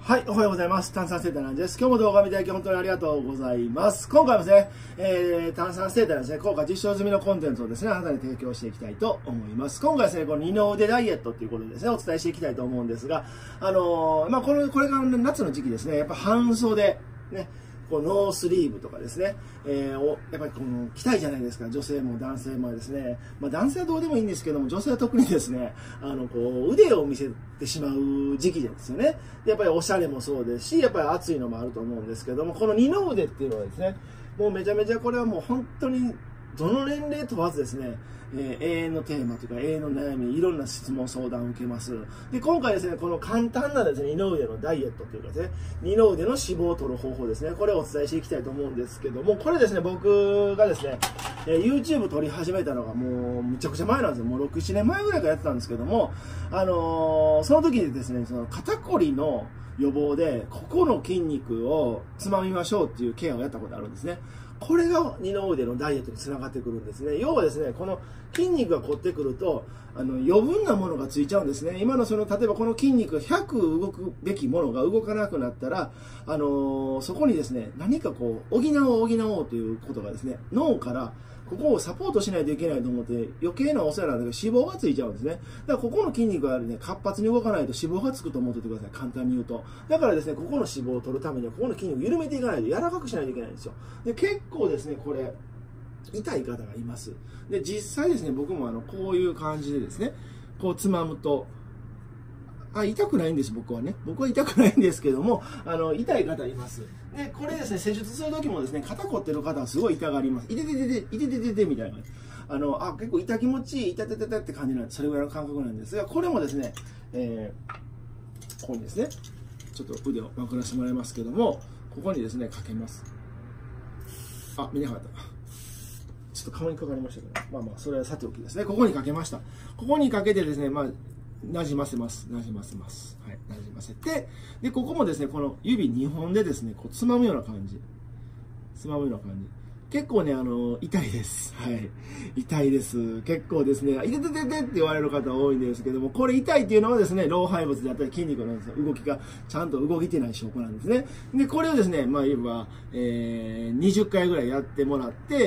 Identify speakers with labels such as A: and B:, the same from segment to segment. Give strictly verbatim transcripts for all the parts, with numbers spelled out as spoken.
A: はい、おはようございます。炭酸生態なんです。今日も動画見ていただき本当にありがとうございます。今回はですね、えー、炭酸生態のですね、効果実証済みのコンテンツをですね、あなたに提供していきたいと思います。今回はですね、この二の腕ダイエットっていうことでですね、お伝えしていきたいと思うんですが、あのー、まあ、この、これからの夏の時期ですね、やっぱ半袖、ね、こうノースリーブとかですね、えー、おやっぱりこの着たいじゃないですか、女性も男性もですね、まあ、男性はどうでもいいんですけども、女性は特にですね、あのこう腕を見せてしまう時期ですよね。でやっぱりおしゃれもそうですし、やっぱり暑いのもあると思うんですけども、この二の腕っていうのはですね、もうめちゃめちゃこれはもう本当にどの年齢問わずですね、えー、永遠のテーマというか永遠の悩み、いろんな質問相談を受けます。で今回ですね、この簡単なですね、二の腕のダイエットというかですね、二の腕の脂肪を取る方法ですね、これをお伝えしていきたいと思うんですけども、これですね、僕がですね、えー、YouTube 撮り始めたのがもうむちゃくちゃ前なんですよ。もうろく、ななねんまえぐらいからやってたんですけども、あのー、その時にですね、その肩こりの予防でここの筋肉をつまみましょうっていうケアをやったことがあるんですね。これが二の腕のダイエットにつながってくるんですね。要はですね、この筋肉が凝ってくると、あの余分なものがついちゃうんですね。今のその、例えばこの筋肉ひゃく動くべきものが動かなくなったら、あのー、そこにですね、何かこう、補おう補おうということがですね、脳からここをサポートしないといけないと思って余計なお世話なんだけど脂肪がついちゃうんですね。だからここの筋肉がね、活発に動かないと脂肪がつくと思っててください。簡単に言うと。だからですね、ここの脂肪を取るためにはここの筋肉を緩めていかないと柔らかくしないといけないんですよ。で、結構ですね、これ、痛い方がいます。で、実際ですね、僕もあの、こういう感じでですね、こうつまむと、あ、痛くないんです、僕はね。僕は痛くないんですけども、あの、痛い方います。で、これですね、施術する時もですね、肩凝ってる方はすごい痛がります。いてててて、いててててみたいな。あの、あ、結構痛気持ちいい、痛てててって感じなんで、それぐらいの感覚なんですが、これもですね、えー、ここにですね、ちょっと腕をまくらせてもらいますけども、ここにですね、かけます。あ、見なかった。ちょっと顔にかかりましたけど、まあまあ、それはさておきですね。ここにかけました。ここにかけてですね、まあ、なじませます。なじませます。はい。なじませて、で、ここもですね、この指にほんでですね、こう、つまむような感じ。つまむような感じ。結構ね、あの、痛いです。はい。痛いです。結構ですね、痛ててててって言われる方多いんですけども、これ痛いっていうのはですね、老廃物であったり筋肉の動きがちゃんと動いてない証拠なんですね。で、これをですね、まあ言えば、えー、にじゅっかいぐらいやってもらって、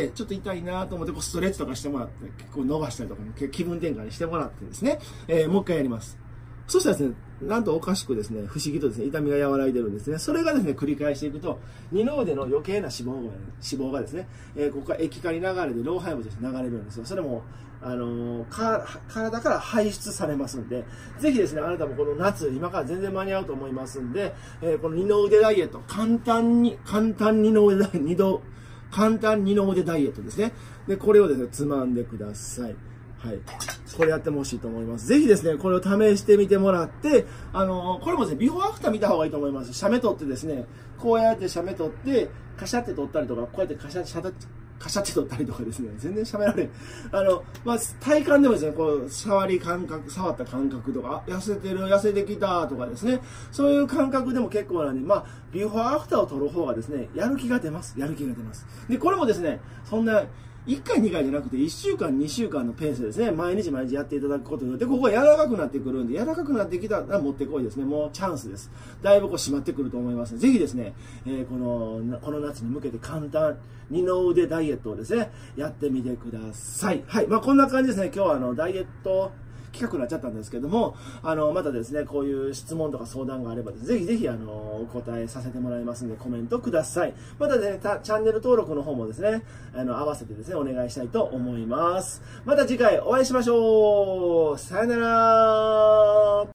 A: ちょっと痛いなと思って、こうストレッチとかしてもらって、結構伸ばしたりとか、ね、気分転換にしてもらってですね、えー、もう一回やります。そしたらですね、なんとおかしくですね、不思議とですね、痛みが和らいでるんですね。それがですね、繰り返していくと、二の腕の余計な脂肪が、ね、脂肪がですね、えー、ここから液化に流れて老廃物として流れるんですよ。それも、あのー、か体から排出されますんで、ぜひですね、あなたもこの夏、今から全然間に合うと思いますんで、えー、この二の腕ダイエット、簡単に、簡単二の腕ダイエット、二度、簡単二の腕ダイエットですね。で、これをですね、つまんでください。はい。これやってほしいと思います。ぜひですね、これを試してみてもらって、あのー、これもですね、ビフォーアフター見た方がいいと思います。写メ撮ってですね、こうやって写メ撮って、カシャって撮ったりとか、こうやってカシャ、シャカシャって撮ったりとかですね、全然喋られん。あの、まあ、体感でもですね、こう、触り感覚、触った感覚とか、あ、痩せてる、痩せてきたとかですね、そういう感覚でも結構なんで、まあ、ビフォーアフターを撮る方がですね、やる気が出ます。やる気が出ます。で、これもですね、そんな、いっかいにかいじゃなくていっしゅうかんにしゅうかんのペースでですね、毎日毎日やっていただくことによって、ここが柔らかくなってくるんで、柔らかくなってきたら持ってこいですね。もうチャンスです。だいぶこう締まってくると思いますので、ぜひですね、えー、この、この夏に向けて簡単、二の腕ダイエットをですね、やってみてください。はい。まあこんな感じですね。今日はあの、ダイエット、企画になっちゃったんですけども、あの、またですね、こういう質問とか相談があれば、ぜひぜひ、あの、お答えさせてもらいますので、コメントください。またね、チャンネル登録の方もですね、あの、合わせてですね、お願いしたいと思います。また次回お会いしましょう。さよなら。